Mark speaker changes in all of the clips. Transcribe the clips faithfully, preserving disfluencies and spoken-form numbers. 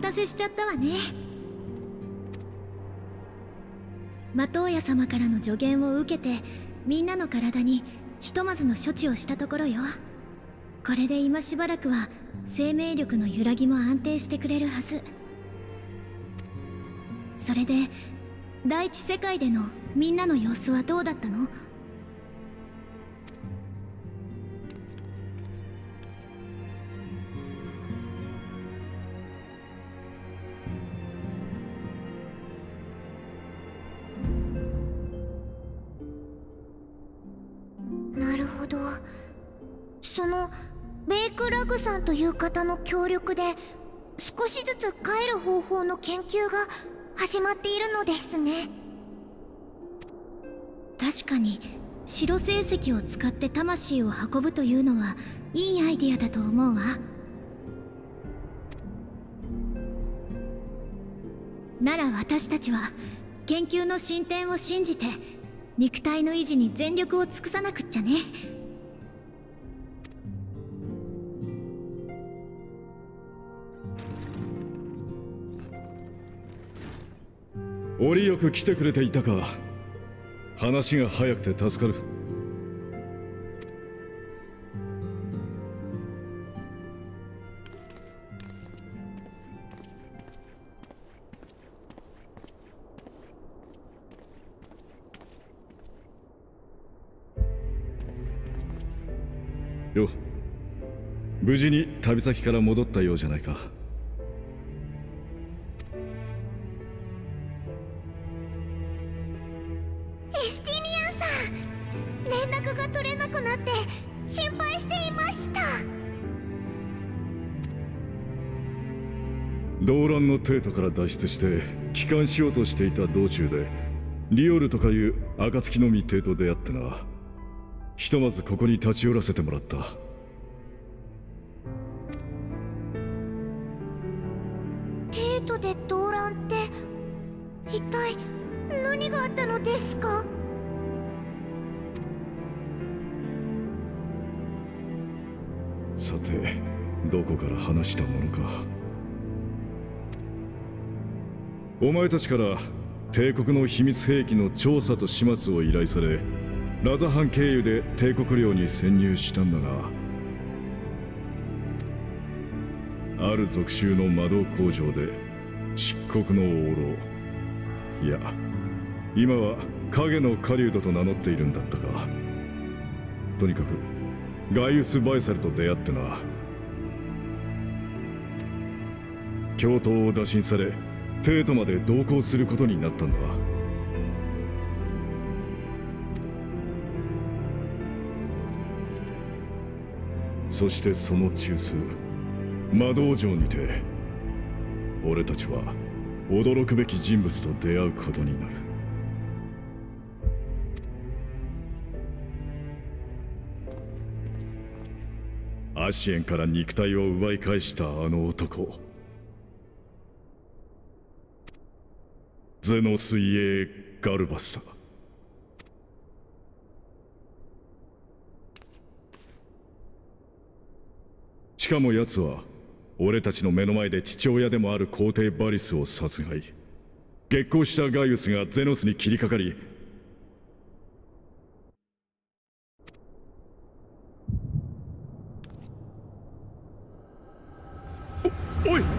Speaker 1: たせしちゃったわね。マトウヤ様からの助言を受けて、みんなの体にひとまずの処置をしたところよ。これで今しばらくは生命力の揺らぎも安定してくれるはず。それで第一世界でのみんなの様子はどうだったの？
Speaker 2: なるほど。そのベイクラグさんという方の協力で少しずつ帰る方法の研究が始まっているのですね。
Speaker 1: 確かに白星石を使って魂を運ぶというのはいいアイディアだと思うわ。なら私たちは研究の進展を信じて肉体の維持に全力を尽くさなくっちゃね。
Speaker 3: 折よく来てくれていたか。話が早くて助かる。よ、無事に旅先から戻ったようじゃないか。
Speaker 2: エスティニアンさん、連絡が取れなくなって心配していました。
Speaker 3: 動乱の帝都から脱出して帰還しようとしていた道中でリオルとかいう暁の実帝と出会ってな。ひとまずここに立ち寄らせてもらった。
Speaker 2: 帝都で動乱って一体何があったのですか？
Speaker 3: さて、どこから話したものか。お前たちから帝国の秘密兵器の調査と始末を依頼され、ラザハン経由で帝国領に潜入したんだが、ある属州の魔導工場で漆黒の王老、いや今は影の狩人と名乗っているんだったか。とにかくガイウス・バイサルと出会ってな。京都を打診され帝都まで同行することになったんだ。そしてその中枢魔導城にて俺たちは驚くべき人物と出会うことになる。アシエンから肉体を奪い返したあの男、ゼノス・イエー・ガルバスだ。しかも奴は俺たちの目の前で父親でもある皇帝バリスを殺害。激高したガイウスがゼノスに切りかかり、お、おい！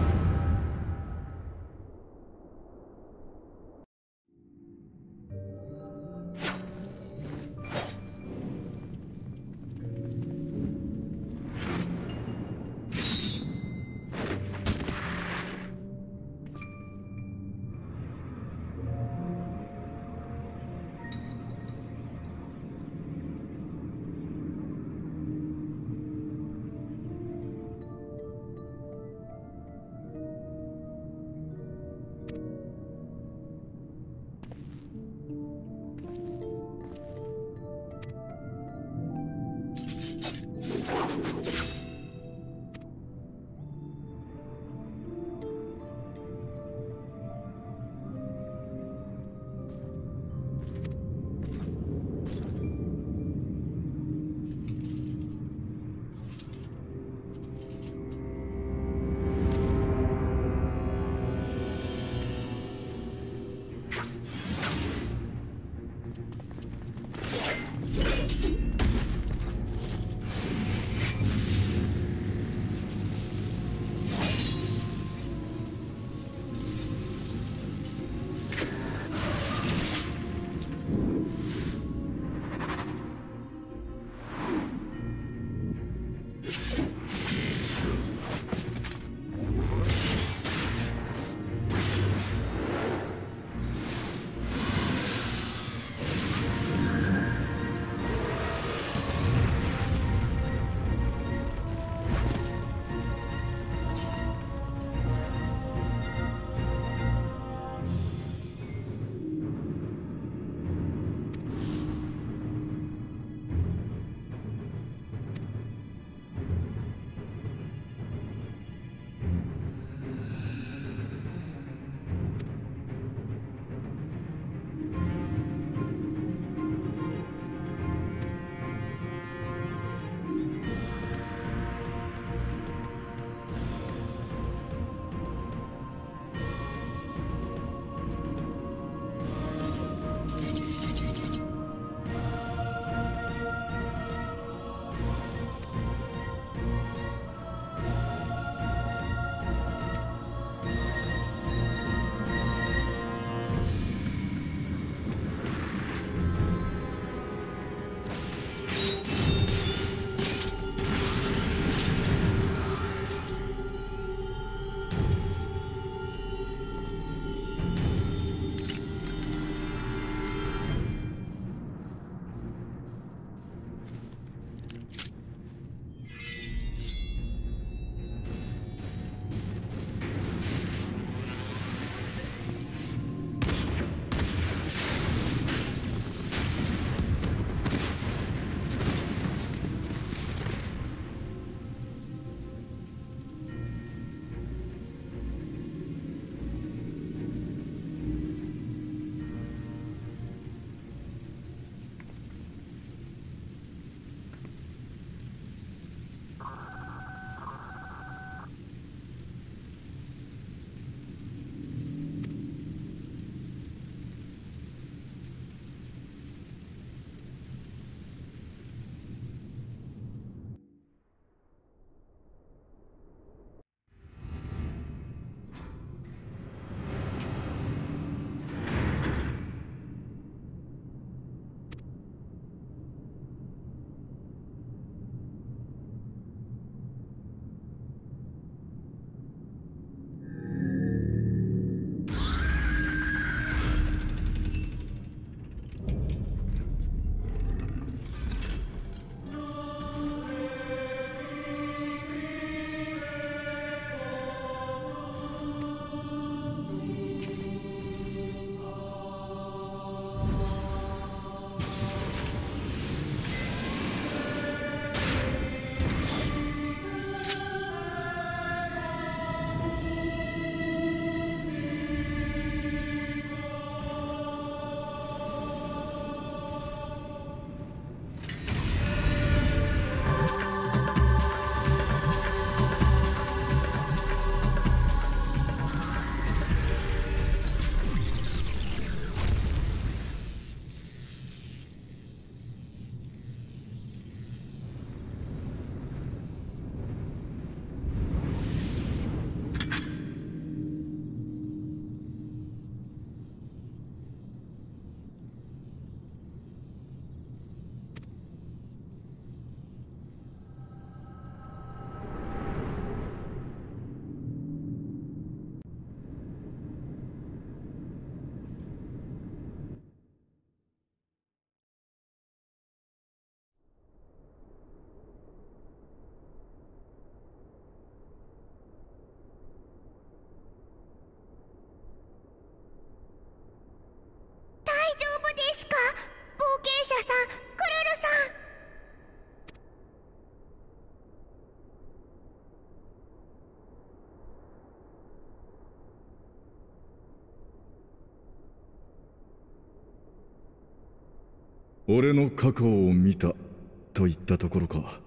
Speaker 3: 俺の過去を見たといったところか。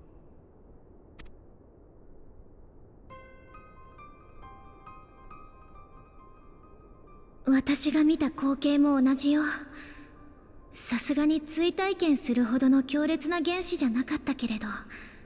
Speaker 1: 私が見た光景も同じよ。さすがに追体験するほどの強烈な原子じゃなかったけれど。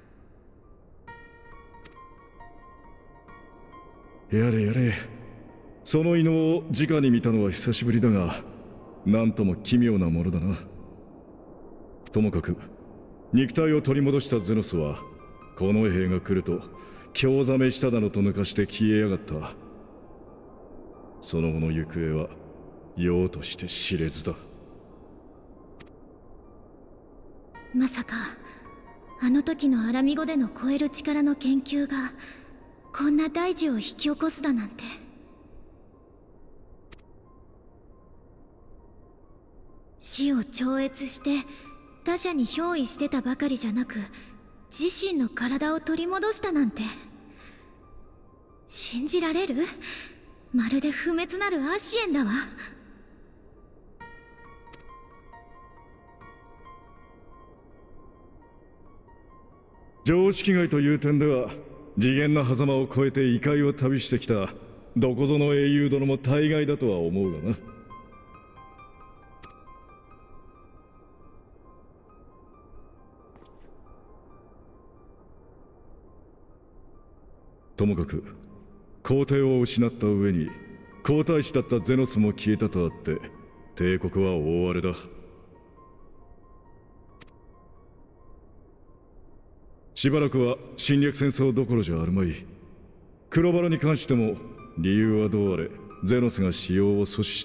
Speaker 3: やれやれ。その異能を直に見たのは久しぶりだが、なんとも奇妙なものだな。ともかく肉体を取り戻したゼノスはこの兵が来ると興ざめしただのと抜かして消えやがった。その後の行方はようとして知れずだ。
Speaker 1: まさかあの時のアラミ語での超える力の研究がこんな大事を引き起こすだなんて。死を超越して他者に憑依してたばかりじゃなく、自身の体を取り戻したなんて信じられる？まるで不滅なるアシエンだわ。
Speaker 3: 常識外という点では次元の狭間を越えて異界を旅してきたどこぞの英雄殿も大概だとは思うがな。ともかく皇帝を失った上に皇太子だったゼノスも消えたとあって帝国は大荒れだ。しばらくは侵略戦争どころじゃあるまい。黒バラに関しても理由はどうあれゼノスが使用を阻止した。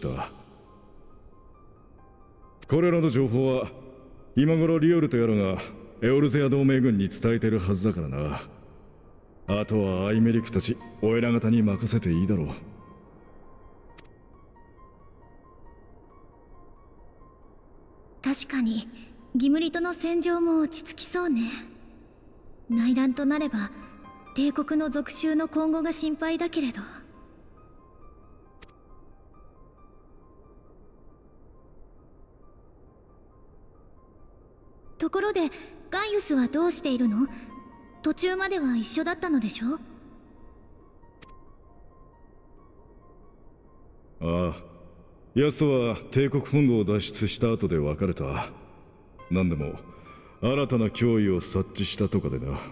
Speaker 3: これらの情報は今頃リオルとやらがエオルゼア同盟軍に伝えてるはずだからな。あとはアイメリクたちお偉方に任せていいだろう。
Speaker 1: 確かにギムリとの戦場も落ち着きそうね。内乱となれば帝国の属州の今後が心配だけれど。ところでガイウスはどうしているの？途中までは一緒だったのでしょ？
Speaker 3: ああ、ヤスとは帝国本土を脱出した後で別れた。何でも新たな脅威を察知したとかでな。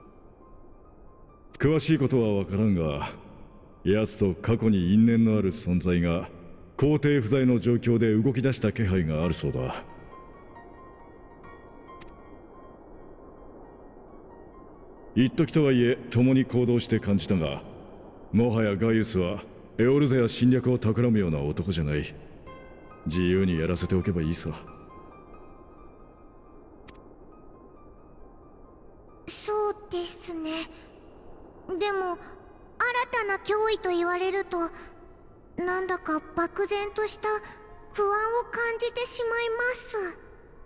Speaker 3: 詳しいことは分からんが、ヤスと過去に因縁のある存在が皇帝不在の状況で動き出した気配があるそうだ。一時とはいえ共に行動して感じたが、もはやガイウスはエオルゼや侵略を企むような男じゃない。自由にやらせておけばいいさ。
Speaker 2: そうですね。でも新たな脅威と言われるとなんだか漠然とした不安を感じてしまいます。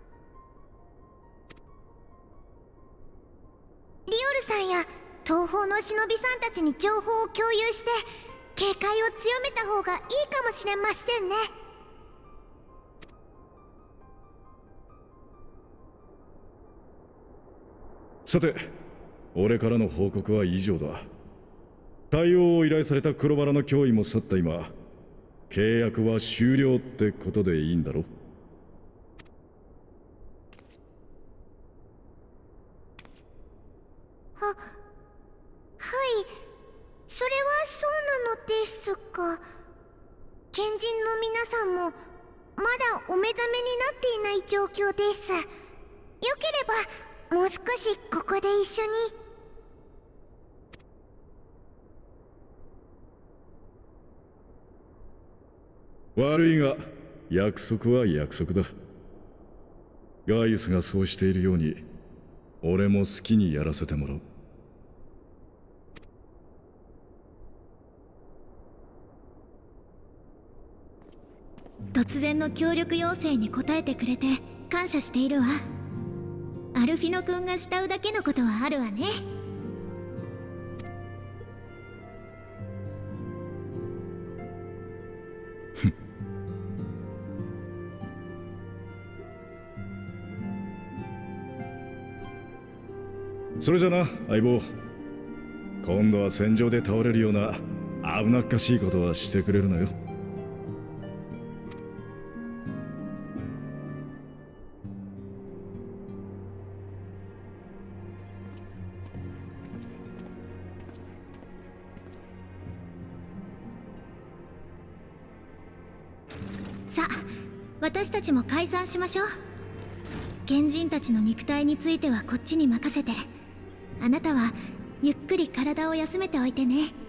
Speaker 2: リオルさんや東方の忍びさんたちに情報を共有して警戒を強めた方がいいかもしれませんね。
Speaker 3: さて、俺からの報告は以上だ。対応を依頼された黒バラの脅威も去った今、契約は終了ってことでいいんだろ？
Speaker 2: は、はい、それはそうなのですが、賢人の皆さんもまだお目覚めになっていない状況です。よければもう少しここで一緒に。
Speaker 3: 悪いが約束は約束だ。ガイウスがそうしているように俺も好きにやらせてもらう。
Speaker 1: 突然の協力要請に応えてくれて感謝しているわ。アルフィノ君が慕うだけのことはあるわね。
Speaker 3: それじゃな相棒。今度は戦場で倒れるような危なっかしいことはしてくれるなよ。
Speaker 1: さあ、私たちも解散しましょう。賢人たちの肉体についてはこっちに任せて、あなたはゆっくり体を休めておいてね。